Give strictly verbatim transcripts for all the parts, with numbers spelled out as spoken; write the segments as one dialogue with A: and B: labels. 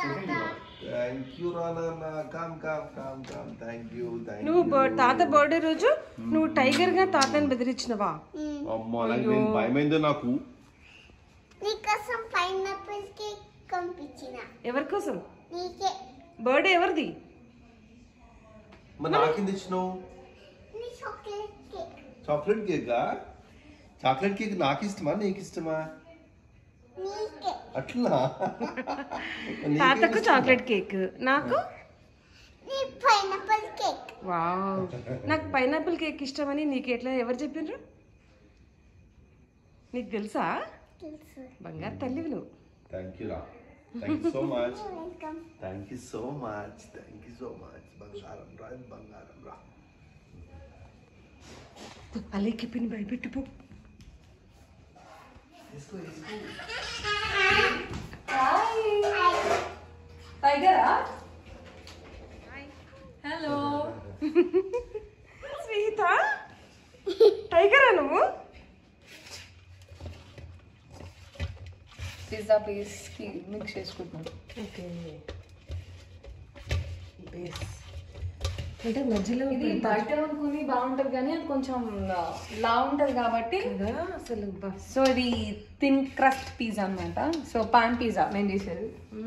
A: నువ్వు తాత బర్త్డే రోజు నువ్వు టైగర్ గా తాతని బెదిరించినవా?
B: భయమైందో నాకు.
A: ఎవరి కోసం? బర్త్డే ఎవరిది?
B: Chocolate cake. చాక్లెట్ కేక్ నాకు ఇష్టమా నీకు ఇష్టమా? అట్లా
A: తాతకు చాక్లెట్ కేక్, నాకు వావ్. నాకు పైనాపిల్ కేక్ ఇష్టమని నీకు ఎట్లా ఎవరు చెప్పిండ్రు? నీకు తెలుసా? బంగారు తల్లివి నువ్వు.
B: థ్యాంక్ యూ రా. Thank you so much. Thank you so much. Thank you so much. బంగారం రా, బంగారం రా.
A: అలేకి పిన్ని భయపెట్టుపో.
C: టైగరా? హలో
A: స్వీత, టైగరా నువ్వు?
C: పిజ్జా పీస్ మిక్స్ చేసుకుంటున్నాను.
A: ఓకే, అంటే మధ్యలో
C: ఇది బయట అనుకుని బాగుంటది కానీ అది కొంచెం లా ఉంటది కాబట్టి
A: అసలు.
C: సో ఇది థిన్ క్రస్ట్ పిజ్జా అనమాట. సో పాన్ పిజ్జా నేను చేసేది.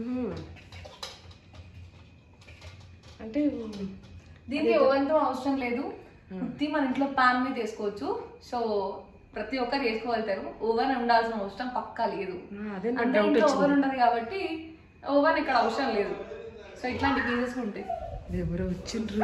A: అంటే
C: దీనికి ఓవెన్తో అవసరం లేదు. ఉత్తి మన ఇంట్లో పాన్ మీద వేసుకోవచ్చు. సో ప్రతి ఒక్కరు వేసుకోగలుగుతారు. ఓవెన్ ఉండాల్సిన అవసరం పక్కా లేదు. అంటే ఇంట్లో ఓవెన్ ఉండదు కాబట్టి ఓవెన్ ఇక్కడ అవసరం లేదు. సో ఇట్లాంటి పీజెస్ ఉంటాయి.
A: ఎవరో వచ్చిండ్రు.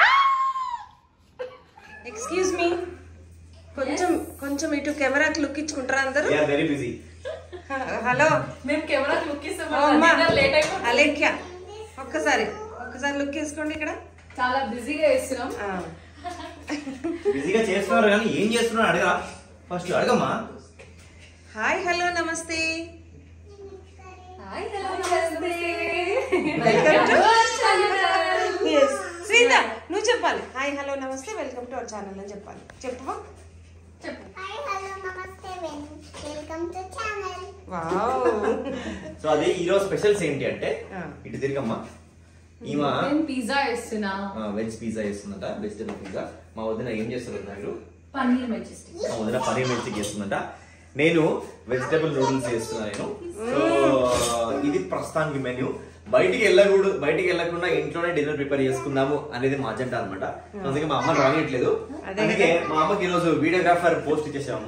A: ఎక్స్క్యూజ్ మీ, కొంచెం కొంచెం ఇటు కెమెరాకి లుక్ ఇచ్చుకుంటారా అందరూ?
B: Very busy.
A: హలో,
C: మేము కెమెరాకి లుక్ ఇస్తాం.
A: అలేఖ్య, ఒక్కసారి ఒక్కసారి లుక్ వేసుకోండి. ఇక్కడ
C: చాలా బిజీగా చేస్తున్నాం.
D: బిజీగా చేస్తున్నారు కానీ ఏం చేస్తున్నారు అడగరా? ఫస్ట్ అడగమ్మా.
A: హాయ్ హలో నమస్తే.
C: హాయ్ హలో నమస్తే.
A: వెల్కమ్ టు శ్రీత, నువ్వు చెప్పాలి. హాయ్ హలో నమస్తే వెల్కమ్ టు అవర్ ఛానల్ అని చెప్పాలి. చెప్పవా?
C: చెప్పు.
E: హాయ్ హలో నమస్తే welcome to channel.
A: Wow.
D: So అదే ఈ రోజు స్పెషల్స్ ఏంటి అంటే, ఇటు తిరిగమ్మా. ఈమా
C: పిజ్జా చేస్తున్నా.
D: వెజ్ పిజ్జా చేస్తుందట, వెజిటబుల్ పిజ్జా. మా వదిన ఏం చేస్తారు మీరు?
C: పన్నీర్ మెజిస్టిక్.
D: మా వదిన పన్నీర్ మెజిస్టిక్ చేస్తుందట. నేను వెజిటబుల్ నూడిల్స్ చేస్తున్నా. నేను సో ఇది ప్రస్తుతానికి మెన్యూ. బయటికి వెళ్ళకూడదు, బయటికి వెళ్ళకుండా ఇంట్లోనే డిన్నర్ ప్రిపేర్ చేసుకుందాము అనేది మా అజెండా అనమాట. అందుకే మా అమ్మ రానియట్లేదు. అందుకే మా అమ్మకి ఈరోజు వీడియోగ్రాఫర్ పోస్ట్ ఇచ్చేసాము.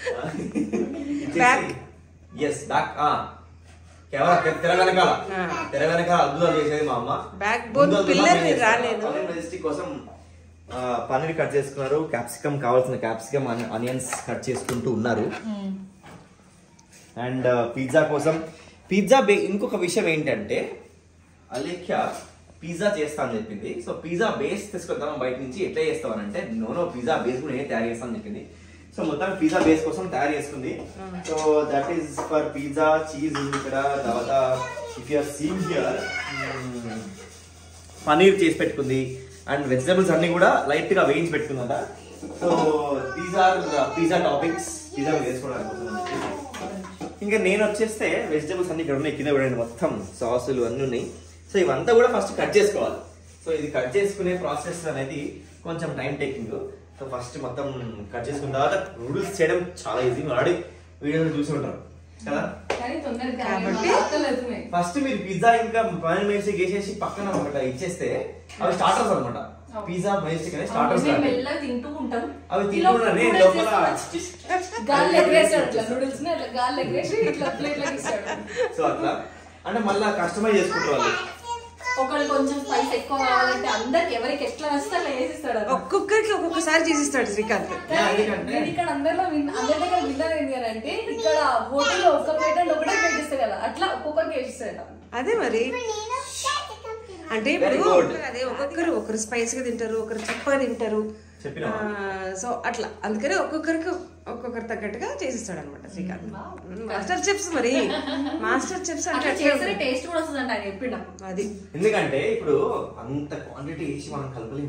D: ఎస్ బ్యాక్ కెమెరా తెర వెనకాల తెర వెనకాల అద్భుతాలు చేసేది మా అమ్మ.
A: బ్యాక్ బోన్ పిల్లర్ రాలేదు.
D: మెజెస్టిక్ కోసం పన్నీర్ కట్ చేసుకున్నారు. క్యాప్సికమ్ కావాల్సిన క్యాప్సికమ్ ఆనియన్స్ కట్ చేసుకుంటూ ఉన్నారు. అండ్ పిజ్జా కోసం పిజ్జా బే ఇంకొక విషయం ఏంటంటే, అలేఖ్య పిజ్జా చేస్తా అని చెప్పింది. సో పిజ్జా బేస్ తీసుకొద్దాం బయట నుంచి. ఎట్లా చేస్తామనంటే, నోనో పిజ్జా బేస్ కూడా నేను తయారు చేస్తాను అని చెప్పింది. సో మొత్తం పిజ్జా బేస్ కోసం తయారు చేసుకుంది. So that is for pizza. Cheese ఉంది ఇక్కడ. తర్వాత if you are seen here paneer చేసి పెట్టుకుంది. అండ్ వెజిటబుల్స్ అన్ని కూడా లైట్ గా వేయించి పెట్టుకుందట. So these are pizza toppings, pizza వేసుకోవడానికి. ఇంకా నేను వచ్చేస్తే వెజిటబుల్స్ అన్ని ఇక్కడ ఉన్నాయి కింద కూడా మొత్తం సాసులు అన్ని ఉన్నాయి. సో ఇవంతా కూడా ఫస్ట్ కట్ చేసుకోవాలి. సో ఇది కట్ చేసుకునే ప్రాసెస్ అనేది కొంచెం టైం టేకింగ్. సో ఫస్ట్ మొత్తం కట్ చేసుకున్న తర్వాత నూడిల్స్ చేయడం చాలా ఈజీ. ఆల్రెడీ వీడియోలో చూసి ఉంటారు కదా. ఫస్ట్ మీరు పిజ్జా ఇంకా పన్నీర్ మెజిస్టిక్ వేసేసి పక్కన ఒకటి ఇచ్చేస్తే అవి స్టార్టర్స్ అనమాట. పిజ్జా మెజిస్టిక్ అనే స్టార్టర్స్.
C: తింటూ ఉంటాం.
D: అవి తింటున్నారు లోపల సో అట్లా అంటే మళ్ళీ కస్టమైజ్ చేసుకుంటారు వాళ్ళు.
C: ఒకళ్ళు కొంచెం స్పైస్ ఎక్కువ కావాలంటే అందరికి ఎవరికి ఎట్లా వస్తే అలా వేసిస్తాడు.
A: ఒక్కొక్కరికి ఒక్కొక్కసారి చేసిస్తాడు శ్రీకాంత్.
C: ఇక్కడ అందరిలో అందరి దగ్గర విన్నర్ ఏంటి అని అంటే, ఇక్కడ హోటల్లో ఒక్క ప్లేట్ అంటే ఒకటే ప్లేట్ ఇస్తారు కదా, అట్లా ఒక్కొక్కరికి వేసిస్తాడు.
A: అదే మరి అంటే ఇప్పుడు అదే ఒక్కొక్కరు ఒకరు స్పైస్ గా తింటారు, ఒకరు చప్పగా తింటారు. సో అట్లా అందుకని ఒక్కొక్కరికి ఒక్కొక్కరు తగ్గట్టుగా చేసిస్తాడు అనమాట శ్రీకాంత్. మాస్టర్ చెఫ్స్ మరి మాస్టర్ చెఫ్స్ అంటే
C: టేస్ట్ కూడా వస్తుంది అంటే ఆయన చెప్పిండు.
A: అది
D: ఎందుకంటే ఇప్పుడు అంత క్వాంటిటీ వేసి మనం కలపలేము.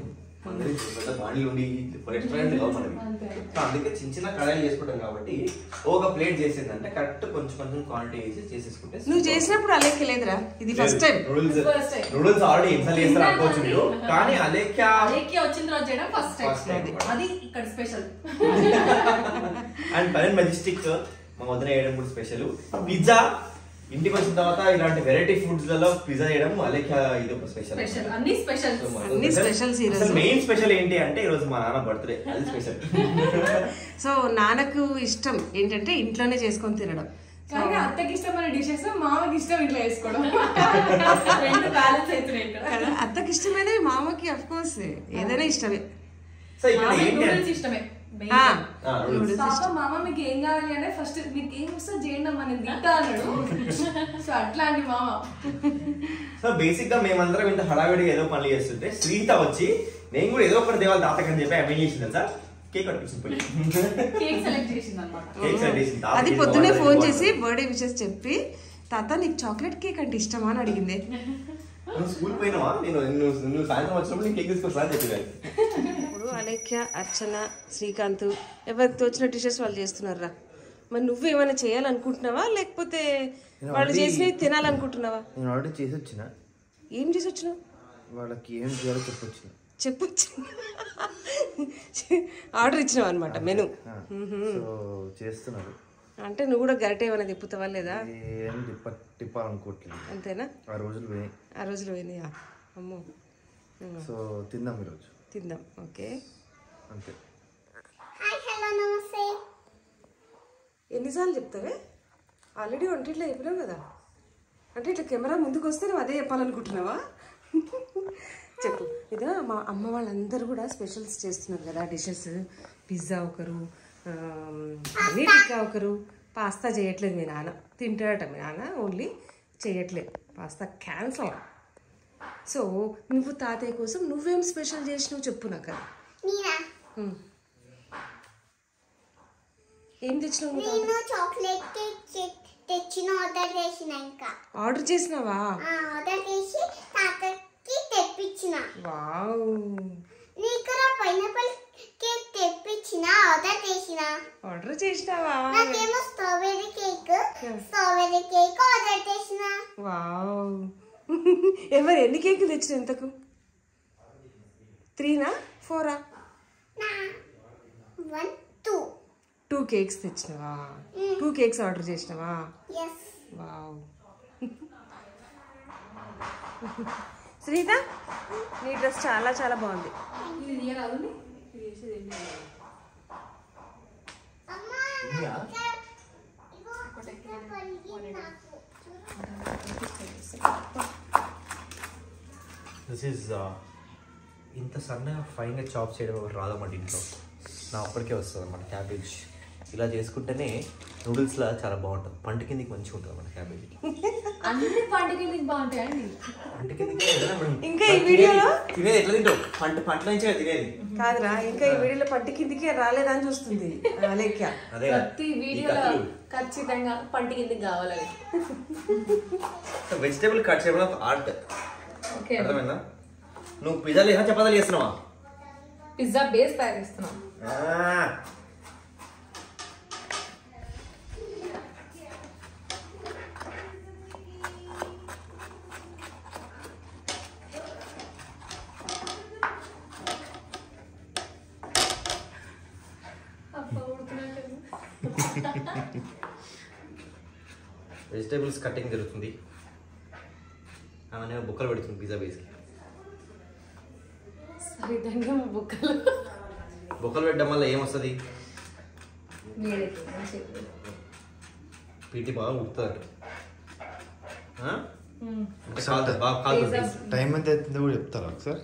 D: బాండ్లు ఉండి రెస్టారెంట్ కావు మనకి. సో అందుకే చిన్న చిన్న కడాయిలు చేసుకుంటాం కాబట్టి ఒక ప్లేట్ చేసిందంటే కరెక్ట్ కొంచెం కొంచెం క్వాంటిటీ వేసి చేసేసుకుంటే.
A: నువ్వు చేసినప్పుడు అలేఖ్య లేదురా, ఇది first time.
D: Noodles noodles already ఎన్నిసార్లు చేస్తారు అనుకోవచ్చు మీరు, కానీ అలేఖ్య
C: అలేఖ్య వచ్చిన రోజు చేయడం ఫస్ట్ టైం, అది ఇక్కడ స్పెషల్.
D: అండ్ పన్నెండు మెజెస్టిక్ మా వదిన వేయడం కూడా స్పెషల్. పిజ్జా ఇంటికి వచ్చిన తర్వాత ఇలాంటి వెరైటీ ఫుడ్స్ లలో పిజ్జా చేయడం అలేఖ్య ఇది ఒక స్పెషల్.
C: అన్ని స్పెషల్
A: అన్ని స్పెషల్స్ ఈ రోజు.
D: మెయిన్ స్పెషల్ ఏంటి అంటే ఈ రోజు మా నాన్న బర్త్డే, అది స్పెషల్.
A: సో నాన్నకు ఇష్టం ఏంటంటే ఇంట్లోనే చేసుకొని తినడం.
C: కానీ అత్తకి ఇష్టమైన డిషెస్ మామకి ఇష్టం ఇంట్లో వేసుకోవడం, రెండు బ్యాలెన్స్ అవుతున్నాయి ఇక్కడ.
A: అత్తకి ఇష్టమైనవి మామకి అఫ్ కోర్స్ ఏదైనా ఇష్టమే.
D: సో ఇక్కడ ఏంటి
C: ఇష్టమే పాప, మామ మీకు ఏం కావాలి అంటే ఫస్ట్ మీకు ఏం వస్తుంది చేయండి అమ్మా నేను తింటా అన్నాడు. సో అట్లాంటి మామ.
D: సో బేసిక్ గా మేమందరం ఇంత హడావిడిగా ఏదో పనులు చేస్తుంటే శ్రీత వచ్చి నేను కూడా ఏదో ఒకటి దేవాలి తాతకని చెప్పి ఆమె ఏం చేసింది సార్, కేక్ కట్టించింది.
C: కేక్ సెలెక్ట్ చేసింది అనమాట.
D: కేక్ సెలెక్ట్ చేసింది.
A: అది పొద్దునే ఫోన్ చేసి బర్త్డే విషెస్ చెప్పి తాత నీకు చాక్లెట్ కేక్ అంటే ఇష్టమా అని అడిగింది.
D: నువ్వు స్కూల్ పోయినావా, నేను నువ్వు సాయంత్రం వచ్చినప్పుడు నేను కేక్ తీసుకొస్తా అని చెప్పినాను.
A: ఇప్పుడు అలేఖ్య, అర్చన, శ్రీకాంత్ ఎవరికి తోచిన డిషెస్ వాళ్ళు చేస్తున్నారా. మరి నువ్వు ఏమైనా చేయాలనుకుంటున్నావా లేకపోతే వాళ్ళు చేసినవి తినాలనుకుంటున్నావా?
B: నేను ఆల్రెడీ చేసి వచ్చిన.
A: ఏం చేసి వచ్చినావు?
B: వాళ్ళకి ఏం చేయాలో చెప్పొచ్చిన.
A: చెప్పొచ్చు, ఆర్డర్ ఇచ్చినావు అనమాట మెను.
B: సో చేస్తున్నారు.
A: అంటే నువ్వు కూడా గరిటె ఏమైనా తిప్పుతావా లేదా?
B: ఏం తిప్ప తిప్పాలనుకోవట్లేదు.
A: అంతేనా?
B: ఆ రోజులు పోయి
A: ఆ రోజులు పోయినాయా? అమ్మో.
B: సో తిందాం ఈరోజు.
A: తిందాం. ఓకే
B: అంతే.
E: హాయ్ హలో నమస్తే.
A: ఎన్నిసార్లు చెప్తావే? ఆల్రెడీ వంటిట్లో చెప్పినావు కదా. అంటే ఇట్లా కెమెరా ముందుకు వస్తే నువ్వు అదే చెప్పాలనుకుంటున్నావా? చెప్పు. ఇదా మా అమ్మ వాళ్ళందరూ కూడా స్పెషల్స్ చేస్తున్నారు కదా డిషెస్. పిజ్జా ఒకరు, పన్నీర్ టిక్కా ఒకరు. పాస్తా చేయట్లేదు మీ నాన్న, తింటాడట మీ నాన్న, ఓన్లీ చేయట్లేదు. Pasta cancel. సో నువ్వు తాతయ్య కోసం నువ్వేం స్పెషల్ చేసినావు చెప్పు నాకు. ఏం తెచ్చినావు?
E: నేను చాక్లెట్ కేక్ తెచ్చిన, ఆర్డర్ చేసిన. ఇంకా
A: ఆర్డర్ చేసినావా?
E: ఆర్డర్ చేసి తాతకి తెప్పించిన.
A: వావ్.
E: నీకు పైనాపిల్ కేక్ తెప్పించిన, ఆర్డర్ చేసిన.
A: ఆర్డర్ చేసినావా?
E: నాకేమో strawberry cake strawberry cake order చేసిన.
A: వావ్. ఎవరు ఎన్ని కేకులు తెచ్చిన ఇంతకు? త్రీనా ఫోరా?
E: వన్ టూ
A: టూ కేక్స్ తెచ్చినవా? టూ కేక్స్ ఆర్డర్ చేసినవా? వావ్. శ్రీత, నీ డ్రెస్ చాలా చాలా బాగుంది.
D: దిస్ ఈజ్ ఇంత సన్నగా ఫైన్గా చాప్ చేయడం రాదన్నమాట ఇంట్లో. నా అప్పటికే వస్తుంది అన్నమాట క్యాబేజ్. ఇలా చేసుకుంటేనే నూడిల్స్లా చాలా బాగుంటుంది. పంట కిందికి మంచిగా ఉంటుంది అన్నమాట క్యాబేజ్.
C: అన్ని పంట కిందికి బాగుంటాయండి.
D: పంట కిందికి
A: ఇంకా ఈ వీడియోలో
D: తినేది ఎట్లా తింటావు? పంట పంట నుంచే తినేది
A: కాదురా. ఇంకా ఈ వీడియోలో పంట కిందికి రాలేదని చూస్తుంది అలేఖ్య.
D: అదే
C: ప్రతి వీడియోలో ఖచ్చితంగా పంట కిందికి కావాలి.
D: వెజిటేబుల్ కట్ చేయడం ఆర్ట్. అర్థమైందా? నువ్వు పిజ్జా లేదా చపాతీలు చేస్తున్నావా?
C: పిజ్జా బేస్ తయారు చేస్తున్నాం.
D: వెజిటేబుల్స్ కటింగ్ జరుగుతుంది. ఆమె బుక్కలు పెడుతుంది పిజ్జా బేస్కి.
C: బుక్కలు
D: బుక్కలు పెట్టడం వల్ల ఏమొస్తుంది? పీటీ బాగా ఉడుతుంది.
B: టైం ఎంత అవుతుందో కూడా చెప్తారా ఒకసారి?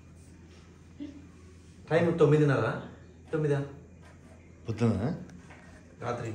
D: టైం తొమ్మిదిన్నర. తొమ్మిదా
B: పొద్దున
D: రాత్రి.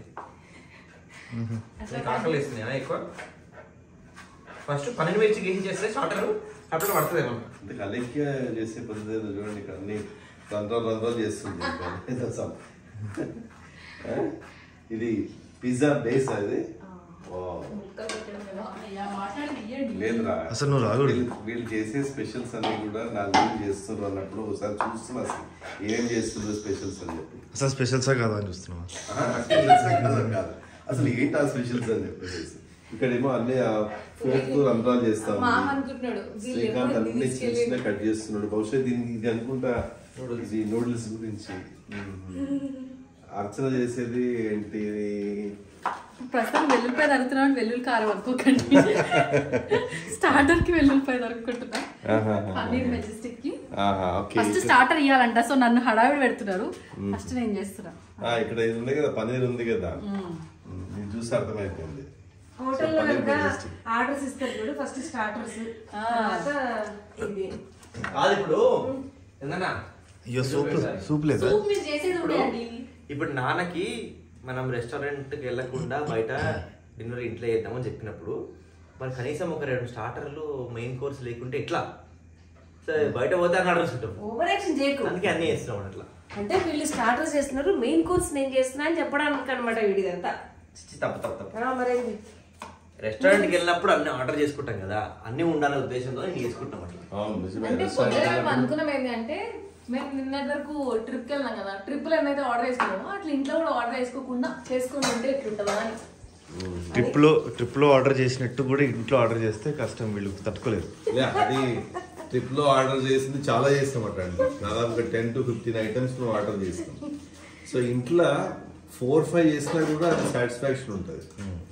D: ఆకలి వేస్తున్నాయా ఎక్కువ? ఫస్ట్ పన్నెండు వేసి గేసి చేస్తే స్టార్టర్ స్టార్టర్ పడుతుంది ఏమన్నా.
B: అంటే అలేఖ్య చేసే పద్ధతి చూడండి, ఇక్కడ అన్ని రంధ్రాలు రంధ్రాలు చేస్తుంది. ఇది పిజ్జా బేస్. అది లేదురా
F: అసలు నువ్వు రాదు
B: వీళ్ళు చేసే స్పెషల్స్ అన్ని కూడా నా గురించి చేస్తున్నారు అన్నప్పుడు ఒకసారి చూస్తున్నా అసలు ఏం చేస్తుండ్రు స్పెషల్స్ అని చెప్పి.
F: అసలు స్పెషల్సా కాదా అని చూస్తున్నావా?
B: కాదు అసలు ఏంటి ఆ స్పెషల్స్ అని చెప్పేసి. ఇక్కడేమో అన్ని ఫోర్త్ రంధ్రాలు చేస్తాం. శ్రీకాంత్ అన్ని చిన్న చిన్న కట్ చేస్తున్నాడు. బహుశా దీనికి ఇది అనుకుంటా ఇది నూడిల్స్ గురించి. అర్చన చేసేది ఏంటి?
C: ప్రస్తుతం వెల్లుల్లిపాయ దొరుకుతున్నాను, వెల్లుల్లి కారం అనుకోకండి. స్టార్టర్ కి వెల్లుల్లిపాయ దొరుకుతుంటున్నా పన్నీర్ మెజెస్టిక్ కి. ఫస్ట్ స్టార్టర్ ఇవ్వాలంట, సో నన్ను హడావిడి పెడుతున్నారు. ఫస్ట్ నేను చేస్తున్నా.
B: ఇక్కడ ఇది ఉంది కదా, పన్నీర్ ఉంది కదా, ఇది చూసి అర్థమైపోయింది.
A: హోటల్లో ఆర్డర్స్ ఇస్తారు చూడు, ఫస్ట్ స్టార్టర్స్ ఇది
D: కాదు. ఇప్పుడు ఏందన్నా
F: అయ్యో సూప్ సూప్ లేదా?
D: ఇప్పుడు నాన్నకి మనం రెస్టారెంట్కి వెళ్ళకుండా బయట డిన్నర్ ఇంట్లో చేద్దామని చెప్పినప్పుడు మరి కనీసం ఒక రెండు స్టార్టర్లు మెయిన్ కోర్స్ లేకుంటే ఎట్లా? సరే బయట పోతే అని ఆర్డర్స్ ఉంటాం.
A: ఓవర్ యాక్షన్ చేయకు.
D: అందుకే అన్ని చేస్తున్నాం అట్లా.
A: అంటే వీళ్ళు స్టార్టర్స్ చేస్తున్నారు, మెయిన్ కోర్స్ నేను చేస్తున్నా అని చెప్పడానికి అనమాట వీడిదంతా.
D: తప్పు తప్పు తప్పు.
A: మరేంది
D: రెస్టారెంట్కి వెళ్ళినప్పుడు అన్ని ఆర్డర్ చేసుకుంటాం కదా, అన్ని ఉండాలనే ఉద్దేశంతో నేను చేసుకుంటాం అట్లా.
C: అంటే పొద్దున అనుకున్నాం ఏంటంటే మేము నిన్నటి వరకు ట్రిప్కి వెళ్ళినాం కదా, ట్రిప్లో ఏమైతే ఆర్డర్ చేసుకున్నామో అట్లా ఇంట్లో కూడా ఆర్డర్ చేసుకోకుండా చేసుకుని ఉంటే ఎట్లుంటుందా అని.
F: ట్రిప్లో ట్రిప్లో ఆర్డర్ చేసినట్టు కూడా ఇంట్లో ఆర్డర్ చేస్తే కష్టం, వీళ్ళు తట్టుకోలేరు.
B: అది ట్రిప్ లో ఆర్డర్ చేసింది చాలా చేస్తామట అండి. దాదాపుగా టెన్ టు ఫిఫ్టీన్ ఐటమ్స్ నువ్వు ఆర్డర్ చేస్తాం. సో ఇంట్లో ఫోర్ ఫైవ్ చేసినా కూడా అది సాటిస్ఫాక్షన్ ఉంటుంది.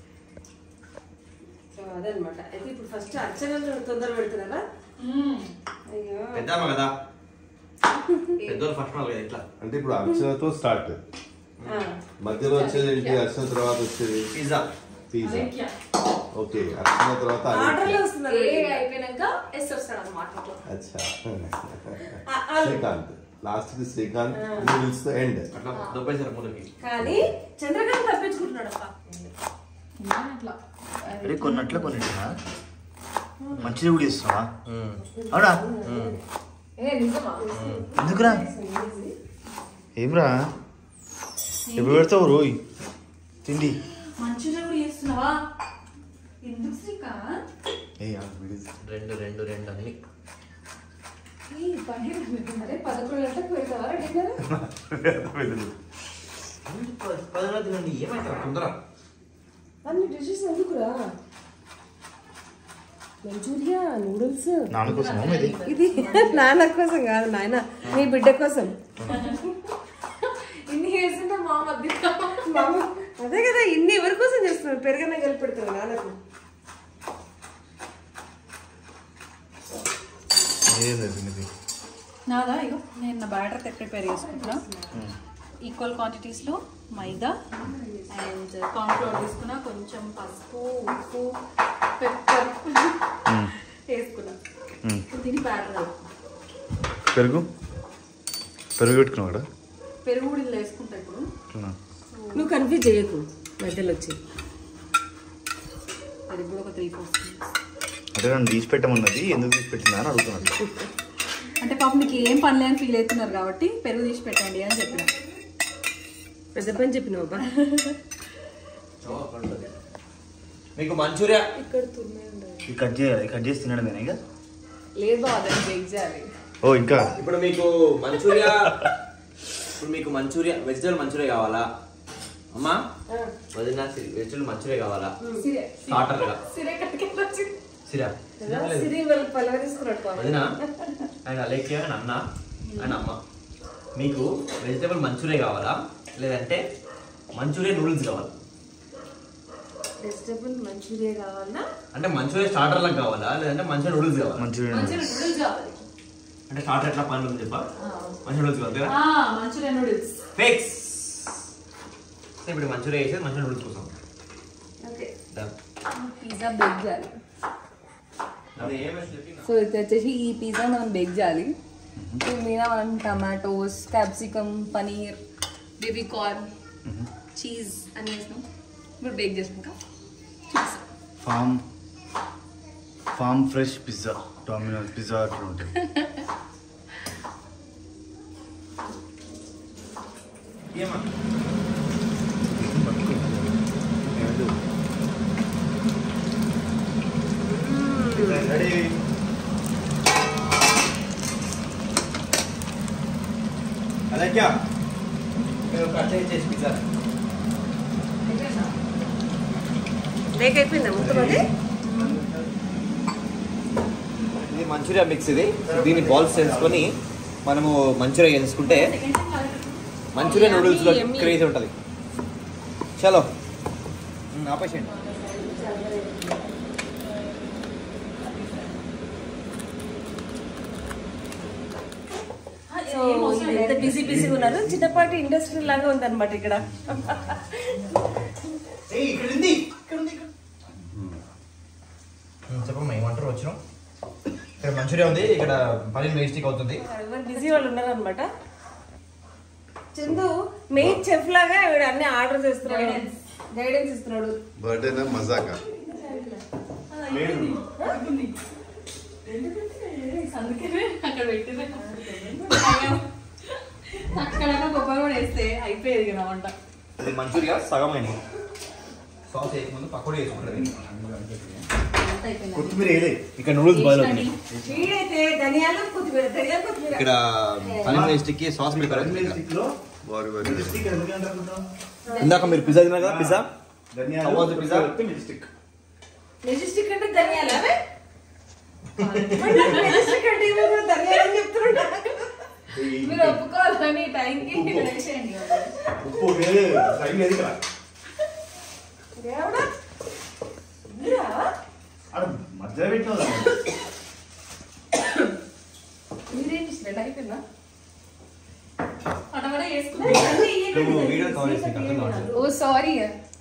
A: అదనమాట. అయితే ఇప్పుడు ఫస్ట్ అర్చనలు తొందర పెడుతున్నారా? అయ్యో
D: పెద్దమ్మ కదా, పెద్దోళ్ళు ఫస్ట్ కదా ఇట్లా.
B: అంటే ఇప్పుడు అర్చనతో స్టార్ట్, మధ్యలో వచ్చేది ఏంటి? అర్చన తర్వాత వచ్చేది
D: పిజ్జా.
B: Pizza okay. అర్చన తర్వాత
C: అయిపోయినాక
B: అచ్చా శ్రీకాంత్, లాస్ట్ కి శ్రీకాంత్ నూడిల్స్ తో ఎండ్.
D: అట్లా దొబ్బేసారు మూలకి.
A: కానీ చంద్రకాంత్ తప్పించుకుంటున్నాడు అప్ప.
C: అట్లా
F: అరే కొన్నట్ల కొన్నిటినా మంచిగా కూడా ఇస్తున్నావా? అవునా? ఎందుకురా? ఏమ్రా ఎప్పుడు పెడతావు రోయ్ తిండి?
C: మంచిగా కూడా చేస్తున్నావా? ఎందుకు శ్రీకాంత్?
D: రెండు రెండు రెండు అన్ని
A: పదకొండు గంటలకు పెడతావా డిన్నర్?
D: పదహారు తినండి, ఏమైతే తొందర
A: అన్ని డిషెస్ ఎందుకురా? మంచూరియా, నూడిల్స్
F: నాన్న కోసం ఇది
A: ఇది నాన్న కోసం కాదు నాయన, మీ బిడ్డ కోసం.
C: ఇన్ని చేస్తుంటే మా మధ్య
A: అదే కదా, ఇన్ని ఎవరి కోసం చేస్తున్నారు? పెరుగన్న కలిపి పెడతారు నాన్నకు.
C: నాదా ఇగో నేను నా బ్యాటర్ ప్రిపేర్ చేసుకుంటున్నా. ఈక్వల్ క్వాంటిటీస్లో మైదా అండ్ కార్న్ ఫ్లోర్ తీసుకున్నా, కొంచెం పసుపు, ఉప్పు, పెప్పర్ వేసుకున్నా. దీన్ని బ్యాటర్
F: పెరుగు పెరుగు పెట్టుకున్నావు కదా?
C: పెరుగు కూడా ఇలా వేసుకుంటా ఇప్పుడు.
A: నువ్వు కన్ఫ్యూజ్ చేయకు మధ్యలో వచ్చి.
C: పెరుగు కూడా ఒక త్రీ ఫోర్
F: అంటే నన్ను తీసి పెట్టమన్నది, ఎందుకు తీసి పెట్టిందా అని అడుగుతున్నాను.
C: అంటే పాపం మీకు ఏం పనులే అని ఫీల్ అవుతున్నారు కాబట్టి పెరుగు తీసి పెట్టండి అని చెప్పిన.
A: పెద్ద పని చెప్పినావు బా.
D: మీకు మంచూరియా
F: కట్ చేయాలి, కట్ చేసి తినడమేనా ఇక?
C: లేదు అదని బేక్ చేయాలి.
F: ఓ ఇంకా
D: ఇప్పుడు మీకు మంచూరియా ఇప్పుడు మీకు మంచూరియా వెజిటబుల్ మంచూరియా కావాలా అమ్మా? వదిన వెజిటబుల్ మంచూరియా కావాలా? స్టార్టర్ గా సిరా వదిన అండ్ అలేఖ్య అండ్ అన్న అండ్ అమ్మ, మీకు వెజిటబుల్ మంచూరియా కావాలా లేదంటే మంచూరియా నూడిల్స్ కావాలా?
A: వెజిటబుల్ మంచూరియా కావాలా
D: అంటే మంచూరియా స్టార్టర్ లాగా కావాలా లేదంటే మంచూరియా నూడిల్స్ కావాలా?
F: మంచూరియా
C: నూడిల్స్ కావాలి.
D: అంటే స్టార్టర్ ఎట్లా పని ఉంది చెప్పా, మంచూరియా నూడిల్స్ కావాలి కదా?
C: Manchurian noodles
D: fix. ఇప్పుడు మంచూరియా వేసేది మంచూరియా నూడిల్స్ కోసం.
A: ఓకే
C: పిజ్జా బేక్ చేయాలి. సో ఇది వచ్చేసి ఈ పిజ్జా మనం బేక్ చేయాలి. దీని మీద మనం tomatoes, capsicum, paneer, baby corn, cheese అన్నీ వేసినాం. ఇప్పుడు బేక్ చేసుకుంటాం.
F: Farm farm fresh pizza, Domino's pizza అట్లా ఉంటుంది.
D: రెడీ. అలాగే కట్ చేసి పిజ్జా
A: లేక్ అయిపోయిందా మొత్తం అది?
D: ఇది మంచూరియా మిక్స్. ఇది దీన్ని బాల్స్ చేసుకొని మనము మంచూరియా చేసుకుంటే మంచూరియా నూడిల్స్ లో క్రేజ్ ఉంటుంది. చలో ఆపేసేయండి.
A: సో ఎంత బిజీ బిజీగా ఉన్నారు. చిన్నపాటి ఇండస్ట్రీ లాగా ఉందన్నమాట ఇక్కడ.
D: చెప్పమ్మా ఏమంటారు? వచ్చినాం ఇక్కడ మంచూరియా ఉంది, ఇక్కడ పన్నీర్ మెజిస్టిక్ అవుతుంది.
A: బిజీ వాళ్ళు ఉన్నారు అనమాట. చందు మెయిన్ చెఫ్ లాగా వీడు అన్ని ఆర్డర్ చేస్తున్నాడు, గైడెన్స్ ఇస్తున్నాడు.
B: బర్త్డేనా మజాకా?
C: అక్కడ పెట్టింది అక్కడ కొబ్బరి కూడా వేస్తే అయిపోయేది కదా వంట.
D: ఇది మంచూరియా సగం అయింది. సాస్ వేయకముందు పకోడీ వేసుకుంటుంది. కొత్తిమీర వేయలే, ఇక్కడ నూడిల్స్ బాయిల్ అవుతుంది.
A: వీడైతే ధనియాలు కొత్తిమీర, ధనియాలు కొత్తిమీర.
D: ఇక్కడ పన్నీర్ మెజిస్టిక్ కి సాస్ పెడతారు. ఇందాక మీరు పిజ్జా తిన్నారు కదా, పిజ్జా పిజ్జా మెజిస్టిక్.
A: మెజెస్టిక్ అంటే ధనియాలు అవే. మెజెస్టిక్ అంటే ధనియాలు అని చెప్తున్నాడు.
C: మీరు ఒప్పుకోవాలని టైంకి చేయండి.
D: ఉప్పు లేదు, టైం లేదు ఇక్కడ.
A: దేవుడా
D: మధ్యలో పెట్టినా
C: మీరేం ఇష్టం అయిపోయిందా? అటవడే వేసుకున్నా.
D: వీడియో కవర్ చేసి అర్థం కావట్లేదు.
C: ఓ సారీ.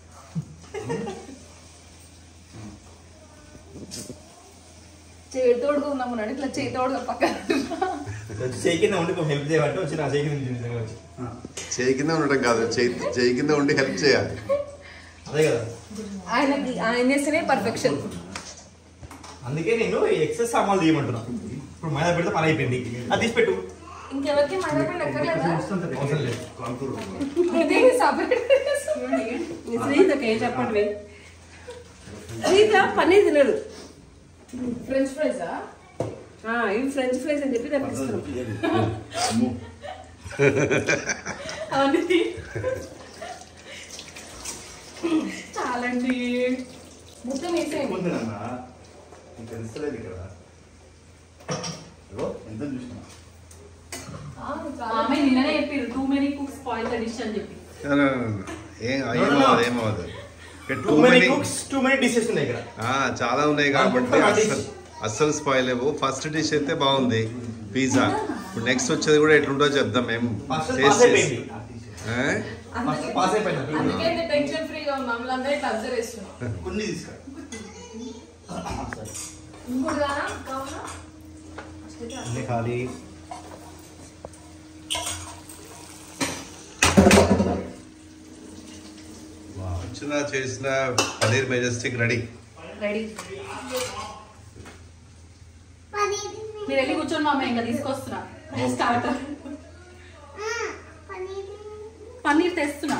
C: చేతోడుగా ఉన్నామన్నాడు, ఇట్లా చేతోడుగా పక్కన
D: చేయి కింద ఉండి హెల్ప్ చేయమంటే వచ్చి నా చేయి కింద నిజంగా వచ్చి
B: చేయి కింద ఉండటం కాదు, చేయి చేయి కింద ఉండి హెల్ప్ చేయాలి.
D: అదే కదా,
C: ఆయనకి ఆయన చేస్తేనే పర్ఫెక్షన్.
D: అందుకే నేను ఎక్సెస్ సామాన్లు తీయమంటున్నా. ఇప్పుడు మైదా పెడితే పని అయిపోయింది, అది తీసి పెట్టు.
C: ఇంకెవరికి మైదాపిండి ఎక్కర్లేదా?
D: అవసరం లేదు.
A: శ్రీతకి ఏం చెప్పండి. శ్రీత పన్నీర్ తినడు.
C: ఫ్రెంచ్ ఫ్రైజా?
A: ఇవి ఫ్రెంచ్ ఫ్రైస్ అని చెప్పి దానికి ఇస్తున్నాం.
C: చాలండి, మొత్తం వేసేయండి. ఆమె నిన్ననే చెప్పారు too many cooks spoil the dish అని చెప్పి.
B: ఏమవుతుంది ఏమవుతుంది
D: too many cooks too many dishes ఉన్నాయి ఇక్కడ.
B: చాలా ఉన్నాయి కాబట్టి అస్సలు అస్సలు స్పాయిల్ అవ్వవు. ఫస్ట్ డిష్ అయితే బాగుంది పిజ్జా. ఇప్పుడు నెక్స్ట్ వచ్చేది కూడా ఎట్లుంటో చెప్దాం మేము టేస్ట్ చేసి.
C: అందుకే టెన్షన్ ఫ్రీగా ఉన్నాం, మమ్మల్ని అందరూ ఇట్లా అబ్జర్వ్ చేస్తున్నాం.
D: కొన్ని తీసుకురా.
C: ఇంకోటి
D: ఖాళీ
B: వచ్చిన చేసిన పనీర్ మెజెస్టిక్ రెడీ
C: రెడీ. మీరు వెళ్ళి కూర్చొని మామ ఇంకా తీసుకొస్తున్నా స్టార్టర్. పన్నీర్ తెస్తున్నా.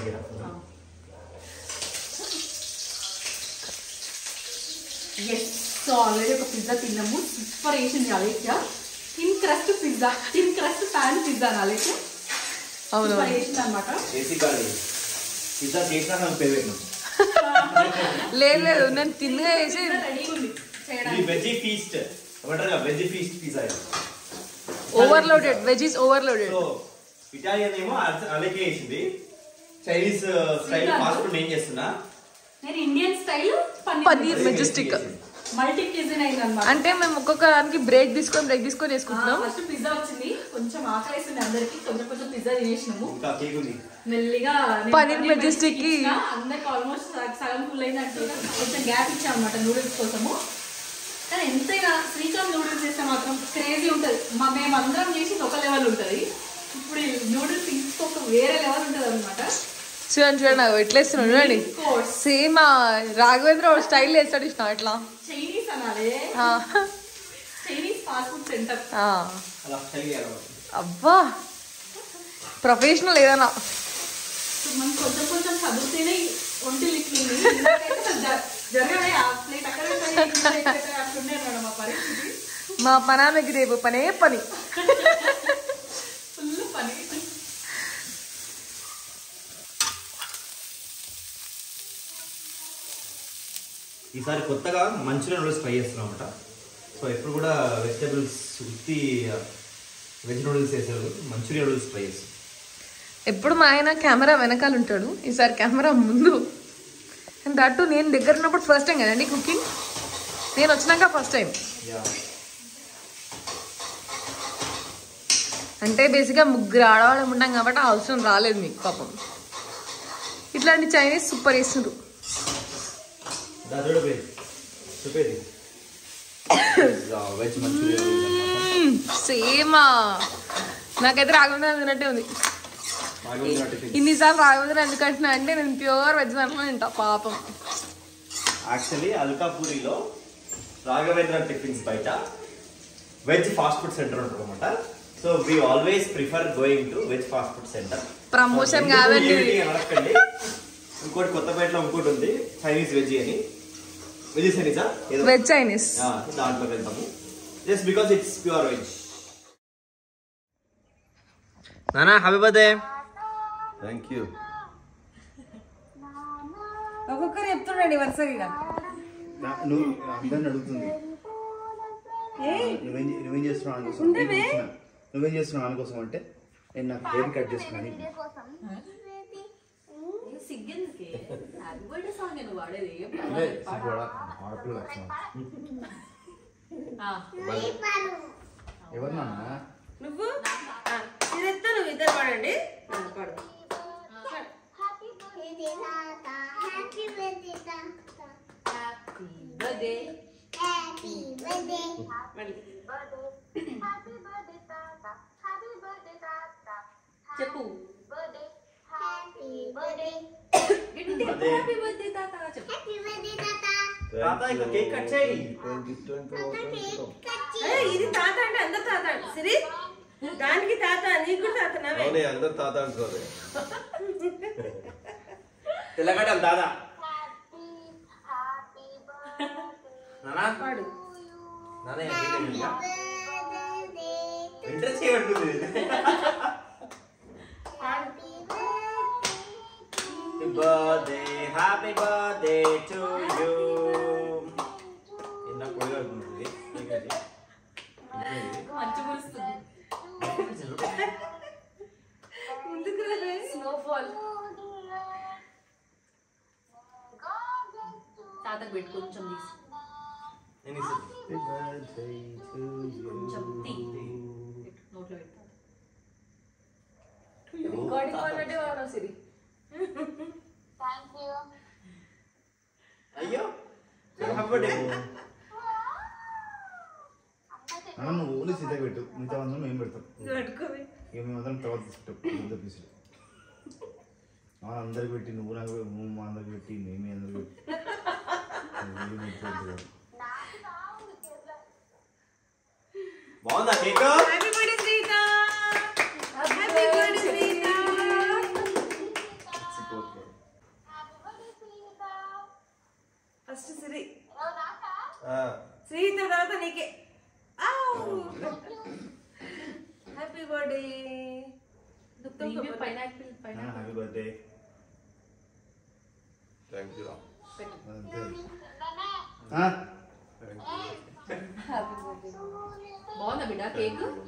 C: సో ఆల్రెడీ ఒక పిజ్జా తిన్నాము, సూపర్ వేసింది Alekhya. Thin crust pizza, thin crust pan pizza అని అలేఖ్య సూపర్ వేసింది అనమాట.
A: లేదు లేదు నేను తిన్నగా వేసి ఓవర్లోడెడ్ వెజీస్ ఓవర్లోడెడ్.
D: ఇటాలియన్ ఏమో అలాగే వేసింది. చైనీస్ స్టైల్ ఫాస్ట్ ఫుడ్ ఏం చేస్తున్నా,
C: నేను Indian style
A: paneer majestic.
C: Multi cuisine అయింది అనమాట.
A: అంటే మేము ఒక్కొక్క దానికి బ్రేక్ తీసుకొని బ్రేక్ తీసుకొని వేసుకుంటున్నాం.
C: ఫస్ట్ పిజ్జా వచ్చింది, కొంచెం ఆకలేసింది అందరికి, కొంచెం కొంచెం పిజ్జా తినేసినాము మెల్లిగా.
A: పన్నీర్ మెజెస్టిక్ కి
C: అందరికి ఆల్మోస్ట్ సగం ఫుల్ అయినట్టు కొంచెం గ్యాప్ ఇచ్చాం అనమాట నూడిల్స్ కోసము. కానీ ఎంతైనా శ్రీకాంత్ నూడిల్స్ చేస్తే మాత్రం క్రేజీ ఉంటుంది. మా మేము అందరం చేసి ఒక లెవెల్ ఉంటుంది. ఇప్పుడు నూడిల్స్ ఇంకొక వేరే లెవెల్ ఉంటుంది అనమాట.
A: చూడండి చూడండి ఎట్లా వేస్తున్నాడు చూడండి. సేమ్ రాఘవేంద్ర స్టైల్ వేస్తాడు ఇష్టం అట్లా.
C: చైనీస్ అనాలి, చైనీస్ ఫాస్ట్ ఫుడ్ సెంటర్.
A: అబ్బా ప్రొఫెషనల్ ఏదైనా
C: మనం కొంచెం కొంచెం చదివితేనే ఒంటి లిక్కింది. మా పనామెకి రేపు పనే పని.
D: ఈసారి కొత్తగా మంచూరియా నూడిల్స్ ట్రై చేస్తున్నాం అనమాట. సో ఎప్పుడు కూడా వెజిటేబుల్స్ ఉత్తి వెజ్ నూడిల్స్ వేసారు, మంచూరియా నూడిల్స్ ట్రై చేస్తాం.
C: ఎప్పుడు మా ఆయన కెమెరా వెనకాల ఉంటాడు, ఈసారి కెమెరా ముందు. అండ్ అటు నేను దగ్గర ఉన్నప్పుడు ఫస్ట్ టైం కదండి కుకింగ్, నేను వచ్చినాక ఫస్ట్ టైం. అంటే బేసిక్గా ముగ్గురు ఆడవాళ్ళం ఉంటాం కాబట్టి ఆ అవసరం రాలేదు మీకు పాపం. ఇట్లాంటి చైనీస్ సూపర్ వేస్తుండ్రు. సేమా నాకైతే రాఘవేంద్ర తిన్నట్టే ఉంది. ఇన్నిసార్లు రాఘవేంద్ర ఎందుకంటున్నా అంటే నేను ప్యూర్ వెజ్ దాంట్లో తింటా పాపం.
D: యాక్చువల్లీ అల్కాపూరిలో రాఘవేంద్ర టిఫిన్స్ బయట వెజ్ ఫాస్ట్ ఫుడ్ సెంటర్ ఉంటుంది అనమాట. So we always prefer going to veg fast food centre.
C: Promotion కాదండి.
D: ఇంకోటి కొత్తపేటలో ఇంకోటి ఉంది చైనీస్ వెజ్ అని. వెజ్ చైనీసా?
C: Veg Chinese.
D: దాంట్లో వెళ్తాము just because it's pure veg. నానా హ్యాపీ బర్త్డే.
B: Thank you.
A: ఒక్కొక్కరు చెప్తుండండి వరుసగా.
F: నువ్వు అందరిని అడుగుతుంది నువ్వేం నువ్వేం చేస్తున్నావు అనుకోసం నువ్వేం చేస్తున్నావు అనుకోసం అంటే నేను నాకు హెయిర్ కట్ చేసుకున్నాను. ఎవరు
A: నువ్వు ఇదంతా నువ్వు ఇద్దరు పాడండి. పాడు. చెప్పు.
D: కేక్ కట్ చేయి.
A: ఇది తాత అంటే అందరు తాత అంటే సిరి, దానికి తాత, నీకు కూడా తాత.
B: అవునే అందరు తాత అంటారు.
D: తెల్లగడ్డలు దాదా
A: పాడు.
D: ఇంట్రెస్ట్ చేయబడుతుంది. Birthday happy birthday to you. ఇందా కొడుగా ఉంటుంది
C: స్నోఫాల్ తాతకు పెట్టి కొంచెం తీసి కొంచెం తీ నోట్లో పెట్టా. రికార్డింగ్ వాళ్ళంటే వాడు సిరి.
D: అయ్యో హ్యాపీ బర్త్డే.
F: నువ్వు ఓన్లీ సీత పెట్టు, మిగతా అందరం మేము పెడతాం. ఇక మేము అందరం తర్వాత తీసుకుంటాం పీసులు. అందరికి పెట్టి నువ్వు నాకు నువ్వు మా అందరికి పెట్టి మేమే అందరికి పెట్టి
D: బాగుందా cake?
A: Happy birthday Sritha. Happy birthday Sritha. First Siri, Sritha తర్వాత నీకే. Happy birthday.
C: Pineapple pineapple
F: happy birthday.
B: Thank you.
C: బాగుందా బిడ్డ కేక్?